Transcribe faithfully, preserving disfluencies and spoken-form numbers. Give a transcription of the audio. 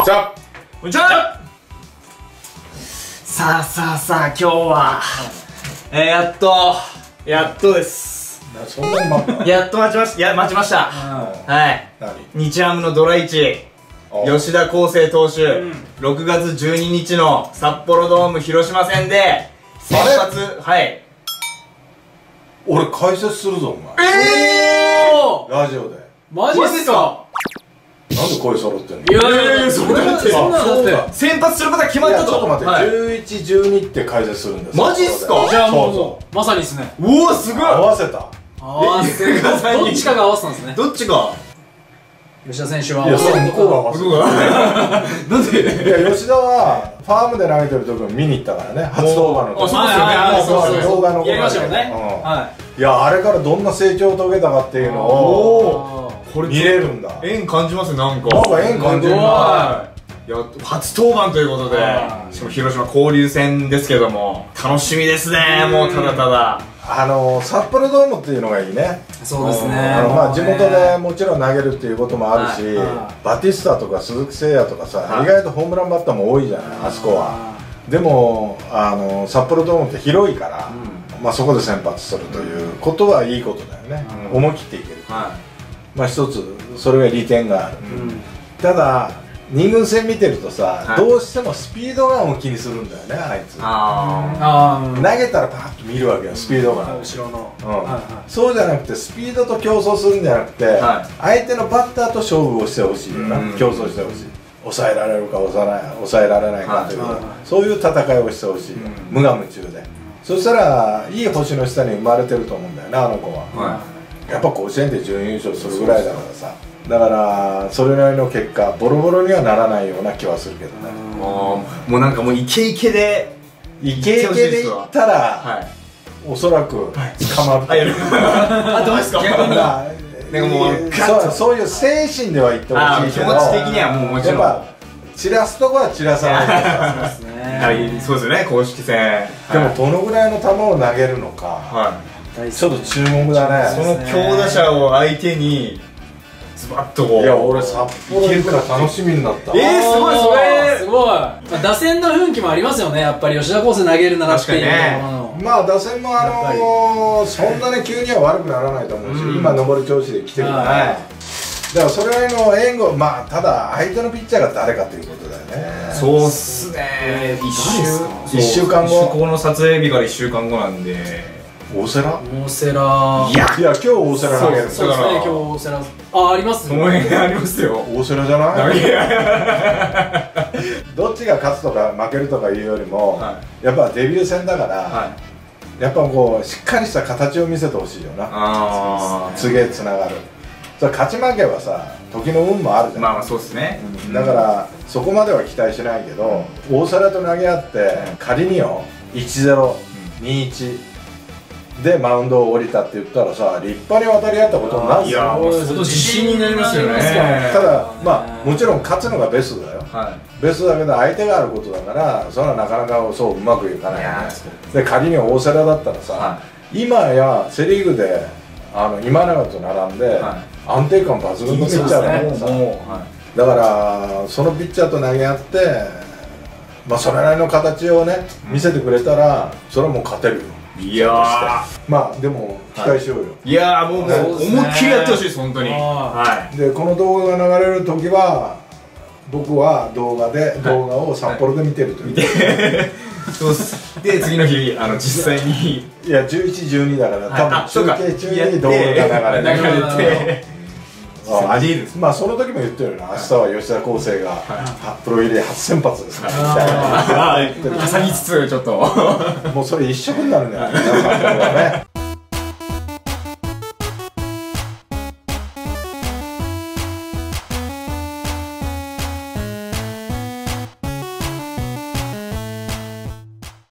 ちは。 こんにちは。さあさあさあ、今日は、えー、やっとやっとです。 そんなに待った？ やっと待ちました。いや、待ちました。はい。日ハムのドラいち吉田輝星投手、ろくがつじゅうににちの札幌ドーム広島戦で先発。はい。 俺解説するぞお前。 えー、ラジオで。 マジですか？ なんで声揃ってんの？ いやいやいや、それだってそんなのだって先発することが決まったと。 ちょっと待って、じゅういち、じゅうにって解説するんです。 マジっすか？ じゃあもうまさにですね。 うわ、すごい。 合わせた。 合わせた。どっちかが合わせたんですね。 どっちか。 吉田選手は。 いや、それ向こうが合わせた。 なんで？ いや、吉田はファームで投げてる時も見に行ったからね、初登板の時。 あ、そうですよね。 動画の。 やりましたよね。 はい。いや、あれからどんな成長を遂げたかっていうのを見れるんだ。 縁感じますね、なんか。 なんか縁感じるな。 いや、初登板ということで、しかも広島交流戦ですけども、楽しみですね、もうただただ。 あの札幌ドームっていうのがいいね。 そうですね。 まあ地元でもちろん投げるっていうこともあるし、バティスタとか鈴木誠也とかさ、意外とホームランバッターも多いじゃない、あそこは。でもあの札幌ドームって広いから、まあそこで先発するということはいいことだよね。思い切っていける。まあ一つそれが利点がある。ただに軍戦見てるとさ、どうしてもスピードガンを気にするんだよね、あいつ。投げたらパッと見るわけよ、スピードガン。 後ろの。 そうじゃなくてスピードと競争するんじゃなくて、相手のバッターと勝負をしてほしいよな、競争してほしい。抑えられるか抑えられないかというそういう戦いをしてほしい、無我夢中で。そしたらいい星の下に生まれてると思うんだよね、あの子は。やっぱ甲子園で準優勝するぐらいだからさ。だからそれなりの結果ボロボロにはならないような気はするけどね。 もうなんかもうイケイケでイケイケでいったらおそらく捕まる。 あ、どうですか？逆になんかもうそういう精神では言ってほしいけど、 気持ち的にはもうもちろんやっぱ散らすとこは散らさないと。 そうですよね、公式戦。 でもどのぐらいの球を投げるのかちょっと注目だね。 その強打者を相手にズバッとこう。 いや、俺札幌行くから楽しみになった。 えー、すごいそれすごい。打線の雰囲気もありますよね、やっぱり吉田輝星投げるならっていう。 まあ打線もあのそんなに急には悪くならないと思うし、今上り調子で来てるから、だからそれなりの援護、まあただ相手のピッチャーが誰かということだよね。 そうっすね。 いっしゅうかんご、 ここの撮影日からいっしゅうかんごなんで。 大瀬良？ 大瀬良。 いやいや、今日大瀬良投げる。 そうですね、今日大瀬良。あ、ありますね。その辺ありますよ。 大瀬良じゃない？どっちが勝つとか負けるとかいうよりも、やっぱデビュー戦だから、やっぱこうしっかりした形を見せてほしいよな。次へつながる。それ勝ち負けはさ、時の運もあるじゃん。 まあまあそうですね。 だからそこまでは期待しないけど、大瀬良と投げ合って仮によいちゼロ、にいちでマウンドを降りたって言ったらさ、立派に渡り合ったことになるんですよ。 いや、もう自信になりますよね。 ただまあもちろん勝つのがベストだよ。ベストだけど相手があることだから、それはなかなかそううまくいかないよね。で仮に大瀬良だったらさ、今やセ・リーグであの今永と並んで安定感抜群のピッチャーだからさ、だからそのピッチャーと投げ合って、まあそれなりの形をね見せてくれたら、それはもう勝てるよ。いやー、まあでも期待しようよ。 いやー、もう思いっきりやってほしいです、本当に。 でこの動画が流れる時は僕は動画で動画を札幌で見てるという。 そうっす。で次の日あの実際に、 いやじゅういち、じゅうにだから多分中継中に動画が流れて。ありえる。まあその時も言ってるよな、明日は吉田輝星がプロ入り初先発ですからみたいな。 重につつちょっともうそれ一色になるんじゃないかな、ね。